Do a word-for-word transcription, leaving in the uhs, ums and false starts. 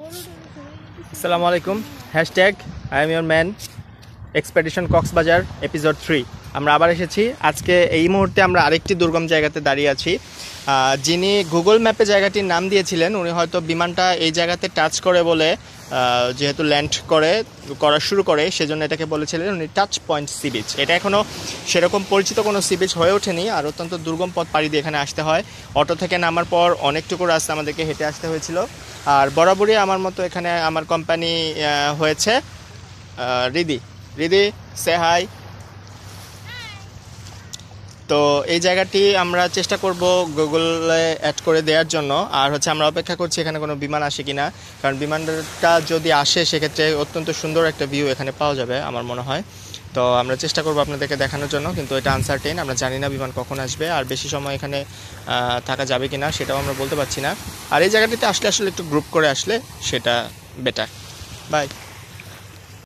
আসসালামু আলাইকুম। Hashtag I am your man expedition Cox's Bazar episode three. আমরা আবার এসেছি। আজকে এই মুহূর্তে আমরা আরেকটি দুর্গম জায়গাতে দাঁড়িয়ে আছি। যিনি গুগল ম্যাপে জায়গাটির নাম দিয়েছিলেন উনি হয়তো বিমানটা এই জায়গাতে টাচ করে বলে, যেহেতু ল্যান্ড করে করা শুরু করে সেজন্য এটাকে বলেছিলেন উনি টাচ পয়েন্ট সি বিচ। এটা এখনও সেরকম পরিচিত কোনো সি বিচ হয়ে ওঠেনি, আর অত্যন্ত দুর্গম পথ পাড়ি দিয়ে এখানে আসতে হয়। অটো থেকে নামার পর অনেকটুকু রাস্তা আমাদেরকে হেঁটে আসতে হয়েছিল। আর বরাবরই আমার মতো এখানে আমার কোম্পানি হয়েছে রিদি। রিদি সে হাই। তো এই জায়গাটি আমরা চেষ্টা করব গুগলে অ্যাড করে দেওয়ার জন্য। আর হচ্ছে আমরা অপেক্ষা করছি এখানে কোনো বিমান আসে কিনা, কারণ বিমানটা যদি আসে সেক্ষেত্রে অত্যন্ত সুন্দর একটা ভিউ এখানে পাওয়া যাবে আমার মনে হয়। তো আমরা চেষ্টা করবো আপনাদেরকে দেখানোর জন্য, কিন্তু এটা আনসার্টেন, আমরা জানি না বিমান কখন আসবে আর বেশি সময় এখানে থাকা যাবে কিনা সেটাও আমরা বলতে পারছি না। আর এই জায়গাটিতে আসলে আসলে একটু গ্রুপ করে আসলে সেটা বেটার। বাই।